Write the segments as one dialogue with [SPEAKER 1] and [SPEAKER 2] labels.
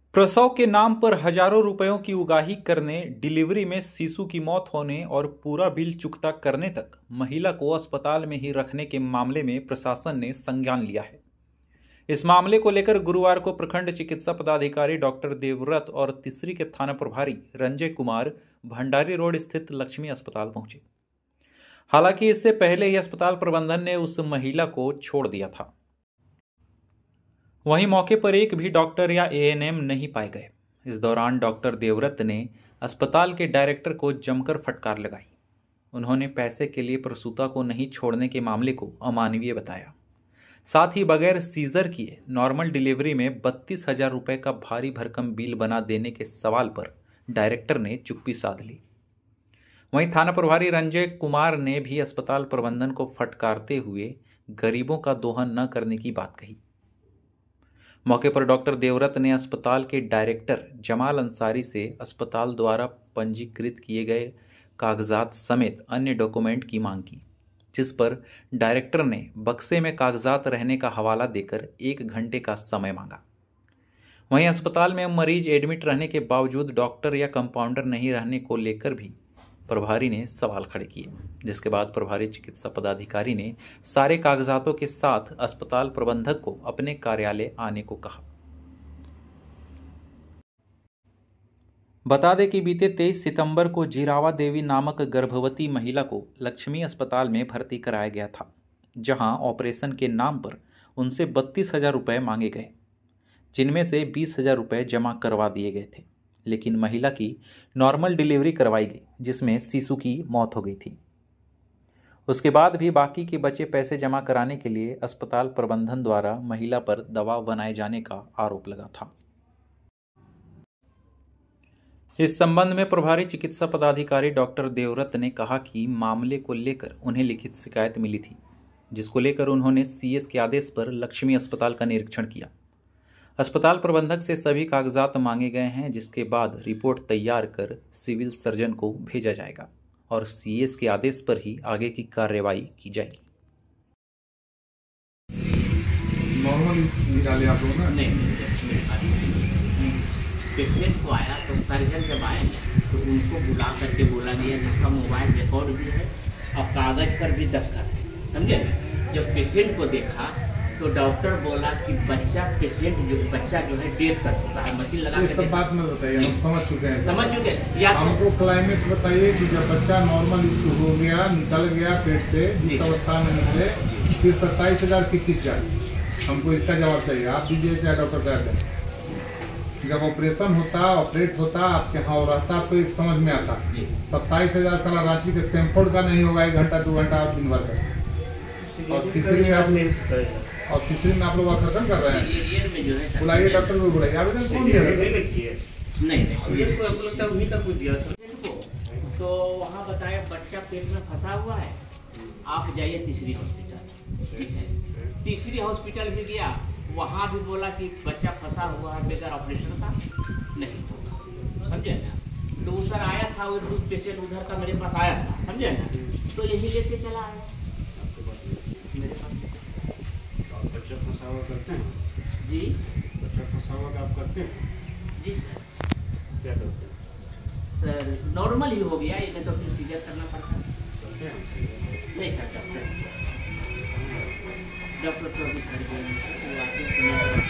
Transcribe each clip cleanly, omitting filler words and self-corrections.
[SPEAKER 1] प्रसव के नाम पर हजारों रुपयों की उगाही करने, डिलीवरी में शिशु की मौत होने और पूरा बिल चुकता करने तक महिला को अस्पताल में ही रखने के मामले में प्रशासन ने संज्ञान लिया है। इस मामले को लेकर गुरुवार को प्रखंड चिकित्सा पदाधिकारी डॉक्टर देवव्रत और तिसरी के थाना प्रभारी रंजय कुमार भंडारी रोड स्थित लक्ष्मी अस्पताल पहुंचे। हालांकि इससे पहले ही अस्पताल प्रबंधन ने उस महिला को छोड़ दिया था। वहीं मौके पर एक भी डॉक्टर या एएनएम नहीं पाए गए। इस दौरान डॉक्टर देवव्रत ने अस्पताल के डायरेक्टर को जमकर फटकार लगाई। उन्होंने पैसे के लिए प्रसूता को नहीं छोड़ने के मामले को अमानवीय बताया। साथ ही बगैर सीजर किए नॉर्मल डिलीवरी में 32,000 रुपये का भारी भरकम बिल बना देने के सवाल पर डायरेक्टर ने चुप्पी साध ली। वहीं थाना प्रभारी रंजय कुमार ने भी अस्पताल प्रबंधन को फटकारते हुए गरीबों का दोहन न करने की बात कही। मौके पर डॉक्टर देवव्रत ने अस्पताल के डायरेक्टर जमाल अंसारी से अस्पताल द्वारा पंजीकृत किए गए कागजात समेत अन्य डॉक्यूमेंट की मांग की, जिस पर डायरेक्टर ने बक्से में कागजात रहने का हवाला देकर 1 घंटे का समय मांगा। वहीं अस्पताल में मरीज एडमिट रहने के बावजूद डॉक्टर या कंपाउंडर नहीं रहने को लेकर भी प्रभारी ने सवाल खड़े किए, जिसके बाद प्रभारी चिकित्सा पदाधिकारी ने सारे कागजातों के साथ अस्पताल प्रबंधक को अपने कार्यालय आने को कहा। बता दें कि बीते 23 सितंबर को जीरावा देवी नामक गर्भवती महिला को लक्ष्मी अस्पताल में भर्ती कराया गया था, जहां ऑपरेशन के नाम पर उनसे 32,000 रुपये मांगे गए, जिनमें से 20,000 रुपये जमा करवा दिए गए थे। लेकिन महिला की नॉर्मल डिलीवरी करवाई गई, जिसमें शिशु की मौत हो गई थी। उसके बाद भी बाकी के बचे पैसे जमा कराने के लिए अस्पताल प्रबंधन द्वारा महिला पर दबाव बनाए जाने का आरोप लगा था। इस संबंध में प्रभारी चिकित्सा पदाधिकारी डॉक्टर देवव्रत ने कहा कि मामले को लेकर उन्हें लिखित शिकायत मिली थी, जिसको लेकर उन्होंने सीएस के आदेश पर लक्ष्मी अस्पताल का निरीक्षण किया। अस्पताल प्रबंधक से सभी कागजात मांगे गए हैं, जिसके बाद रिपोर्ट तैयार कर सिविल सर्जन को भेजा जाएगा और सीएस के आदेश पर ही आगे की कार्रवाई की जाएगी।
[SPEAKER 2] नॉर्मल निकाले आप लोग ना?
[SPEAKER 3] नहीं, पेशेंट को आया तो सर्जन जब आए तो उनको बुला करके बोला गया, जिसका मोबाइल रिकॉर्ड भी है और कागज पर भी दस्तखत है, समझे। जब पेशेंट को देखा तो डॉक्टर बोला कि बच्चा जो है डेथ कर चुका है, मशीन लगा के।
[SPEAKER 2] सब बात में बताइए, हम समझ चुके हैं।
[SPEAKER 3] या
[SPEAKER 2] हमको क्लाइमेक्स बताइए कि जब बच्चा नॉर्मल इशू हो गया, निकल गया पेट से, जिस अवस्था में निकले, फिर 27,000 किस चीज का, हमको इसका जवाब चाहिए। आप दीजिए चाहे डॉक्टर साहब। जब ऑपरेशन होता, ऑपरेट होता, आपके यहाँ रहता, आपको एक समझ में आता 27,000 साला रांची के सैंफोर्ड का नहीं होगा 1 घंटा 2 घंटा दिन भर का। और तीसरी में आप लोग खत्म कर रहे हैं। बुलाइए डॉक्टर को, बुलाइए। आवेदन कौन दिया?
[SPEAKER 3] नहीं, तो वहाँ बताया बच्चा पेट में फंसा हुआ है, आप जाइए तीसरी हॉस्पिटल। ठीक है, तीसरी हॉस्पिटल भी गया, वहाँ भी बोला कि बच्चा फंसा हुआ है, बगैर ऑपरेशन का नहीं होगा, समझे ना। तो सर आया था, वो पेशेंट उधर का मेरे पास आया था, समझे ना, तो यही लेके चला आया मेरे पास।
[SPEAKER 2] बच्चा फंसा हुआ करते हैं
[SPEAKER 3] जी?
[SPEAKER 2] बच्चा फंसा हुआ का आप करते हैं?
[SPEAKER 3] जी सर।
[SPEAKER 2] क्या करते हैं
[SPEAKER 3] सर? नॉर्मल ही हो गया, ये तो फिर सीजर करना पड़ता है।
[SPEAKER 2] करते हैं?
[SPEAKER 3] नहीं सर, डॉक्टर तो अभी घर गए।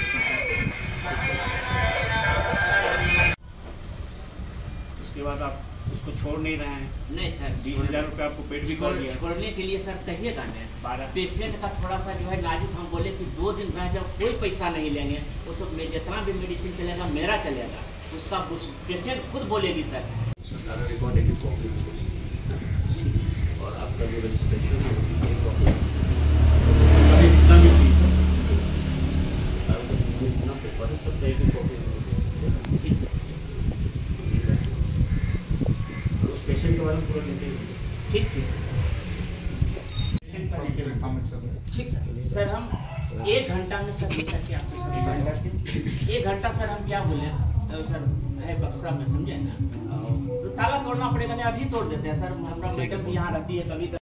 [SPEAKER 2] उसके बाद आप उसको छोड़ नहीं रहे हैं?
[SPEAKER 3] नहीं सर।
[SPEAKER 2] 20,000 रुपये आपको पेट भी कर दिया।
[SPEAKER 3] छोड़ने के लिए सर कहिए का पेशेंट का थोड़ा सा जो है नाजुक, हम बोले कि 2 दिन रह जाओ, कोई पैसा नहीं लेंगे, वो सब में जितना भी मेडिसिन चलेगा मेरा चलेगा, उसका पेशेंट खुद बोलेगी सर।
[SPEAKER 2] और आपका जो रजिस्ट्रेशन है पेशेंट के बारे में पूरा डिटेल।
[SPEAKER 3] ठीक सर। हम 1 घंटा में सर लेकर के आपको 1 घंटा सर हम क्या बोले तो सर है बक्सा में, समझे ना, तो ताला तोड़ना पड़ेगा, नहीं अभी तोड़ देते हैं सर। हमारा मैडम भी यहाँ रहती है, कभी